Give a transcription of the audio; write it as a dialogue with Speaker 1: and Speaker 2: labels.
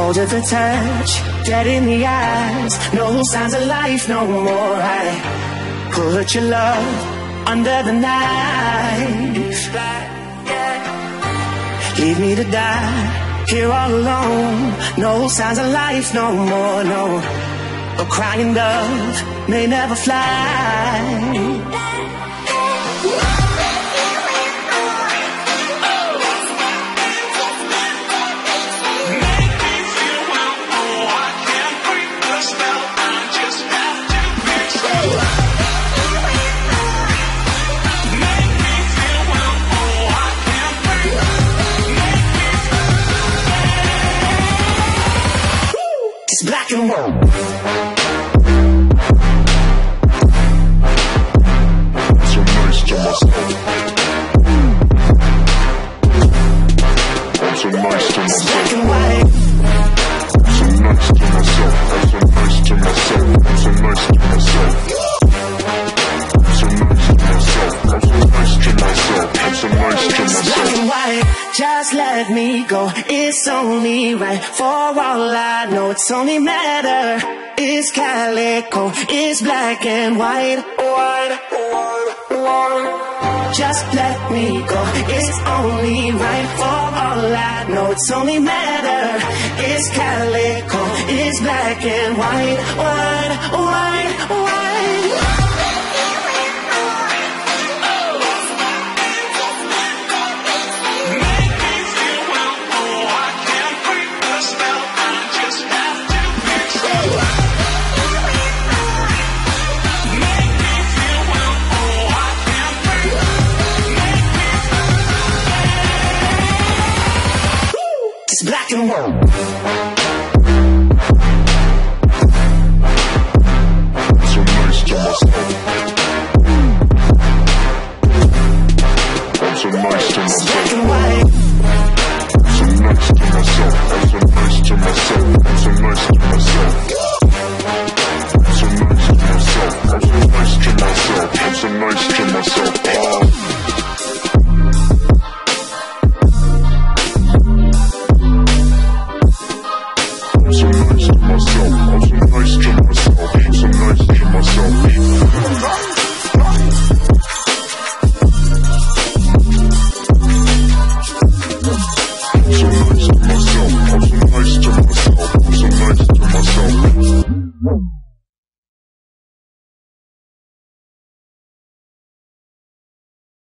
Speaker 1: cold at the touch, dead in the eyes, no signs of life no more. I put your love under the knife. Leave me to die here all alone. No signs of life no more, no. A crying dove may never fly. It's black and white.
Speaker 2: So nice to myself. I'm so nice to myself.
Speaker 1: Black and white.
Speaker 2: I'm so nice to myself. I'm so nice to myself. I'm so nice to myself. I'm so nice to myself. I'm so nice to myself. I'm so nice to myself.
Speaker 1: Black and white. Just let me go. It's only right. For all I know, it's only matter. It's calico. It's black and white. Just let me go. It's only right. For all I know, it's only matter. It's calico. It's black and white. White. It's black and white.